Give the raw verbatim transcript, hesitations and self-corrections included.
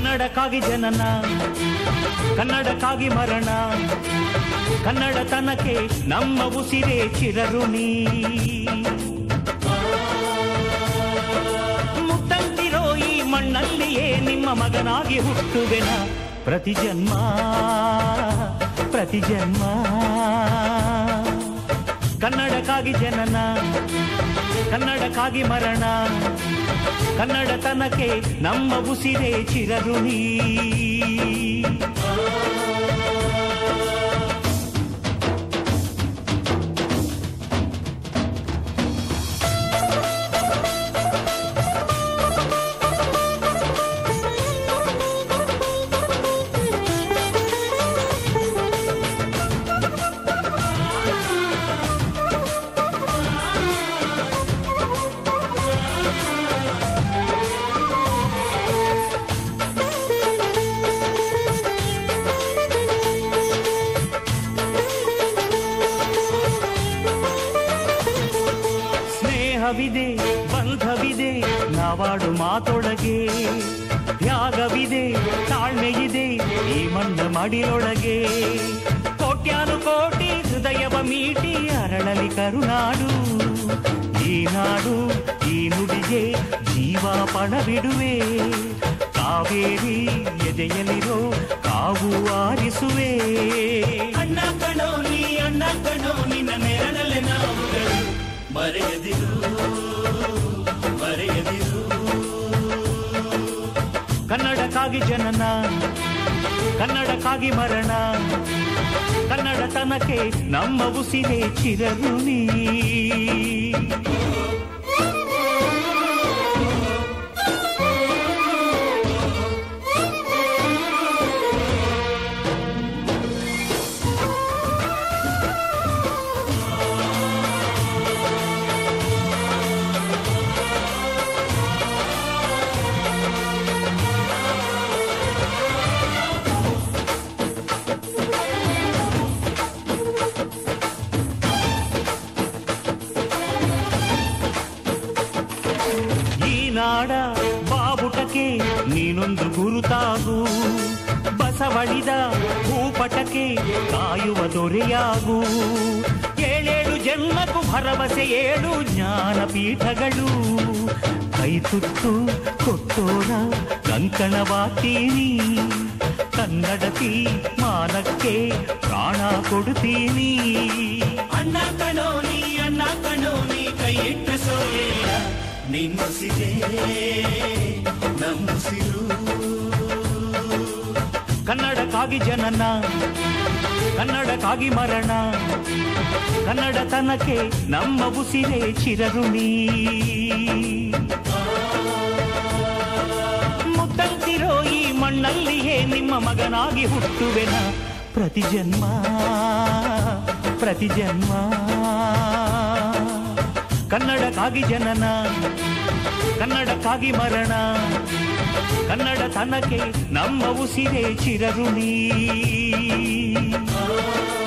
ಕನ್ನಡಕ್ಕಾಗಿ ಜನನ, ಕನ್ನಡಕ್ಕಾಗಿ ಮರಣ, ಕನ್ನಡತನಕ್ಕೆ ನಮ್ಮ ಉಸಿರೇ ಚಿರಋಣಿ. ಮುತ್ತಂತಿರೋ ಈ ಮಣ್ಣಲ್ಲಿಯೇ ನಿಮ್ಮ ಮಗನಾಗಿ ಹುಟ್ಟುವೆನ, ಪ್ರತಿ ಜನ್ಮ ಪ್ರತಿ ಜನ್ಮ. ಕನ್ನಡಕ್ಕಾಗಿ ಜನನ, ಕನ್ನಡಕ್ಕಾಗಿ ಮರಣ, ಕನ್ನಡತನಕ್ಕೆ ನಮ್ಮ ಉಸಿರೇ ಚಿರಋಣಿ. ಸ್ನೇಹವಿದೆ, ಬಂಧವಿದೆ ನಾವಾಡು ಮಾತೊಳಗೆ, ತ್ಯಾಗವಿದೆ, ತಾಳ್ಮೆಯಿದೆ ಈ ಮಣ್ಣ ಮಡಿಯೊಳಗೆ. ಕೋಟ್ಯಾನು ಕೋಟಿ ಹೃದಯವ ಮೀಟಿ ಅರಳಲಿ ಕರುನಾಡು, ಈ ನಾಡು ಈ ನುಡಿಗೆ ಜೀವ ಪಣವಿಡುವೆ. ಕಾವೇರಿ ಎದೆಯಲಿರೋ ಕಾವು ಆರಿಸುವೆ. ಅಣ್ಣ ಕಣೋ ನೀ, ಅಣ್ಣ ಕಣೋ ನಿನ್ನ ನೆರಳಲೆ ನಾವುಗಳು, ಮರೆಯದಿರು ಮರೆಯದಿರು. ಕನ್ನಡಕ್ಕಾಗಿ ಜನನ, ಕನ್ನಡಕ್ಕಾಗಿ ಮರಣ, ಕನ್ನಡತನಕ್ಕೆ ನಮ್ಮ ಉಸಿರೇ ಚಿರಋಣಿ. ನಾಡ ಬಾವುಟಕ್ಕೆ ನೀನೊಂದು ಗುರುತಾಗು, ಬಸವಳಿದ ಭೂಪಟಕ್ಕೆ ಕಾಯುವ ದೊರೆಯಾಗು. ಏಳೇಳು ಜನ್ಮಕ್ಕೂ ಭರವಸೆ ಏಳು ಜ್ಞಾನಪೀಠಗಳು, ಕೈ ತುತ್ತು ಕೊಟ್ಟೋರ ಕಂಕಣವಾಗ್ತೀನಿ. ಕನ್ನಡತಿ ಮಾನಕ್ಕೆ ಪ್ರಾಣ ಕೊಡುತ್ತೀನಿ. ಅಣ್ಣ ಕಣೋ ನೀ, ಅಣ್ಣ ಕಣೋ ನೀ ಕೈ ಇಟ್ಟ ಸೋಲಿಲ್ಲ, ನಿನ್ನುಸಿರೇ ನಮ್ಮುಸಿರು. ಕನ್ನಡಕ್ಕಾಗಿ ಜನನ, ಕನ್ನಡಕ್ಕಾಗಿ ಮರಣ, ಕನ್ನಡತನಕ್ಕೆ ನಮ್ಮ ಉಸಿರೇ ಚಿರಋಣಿ. ಮುತ್ತಂತಿರೋ ಈ ಮಣ್ಣಲ್ಲಿಯೇ ನಿಮ್ಮ ಮಗನಾಗಿ ಹುಟ್ಟುವೆನ, ಪ್ರತಿ ಜನ್ಮ ಪ್ರತಿ ಜನ್ಮ. ಕನ್ನಡಕ್ಕಾಗಿ ಜನನ, ಕನ್ನಡಕ್ಕಾಗಿ ಮರಣ, ಕನ್ನಡತನಕ್ಕೆ ನಮ್ಮ ಉಸಿರೇ ಚಿರಋಣಿ.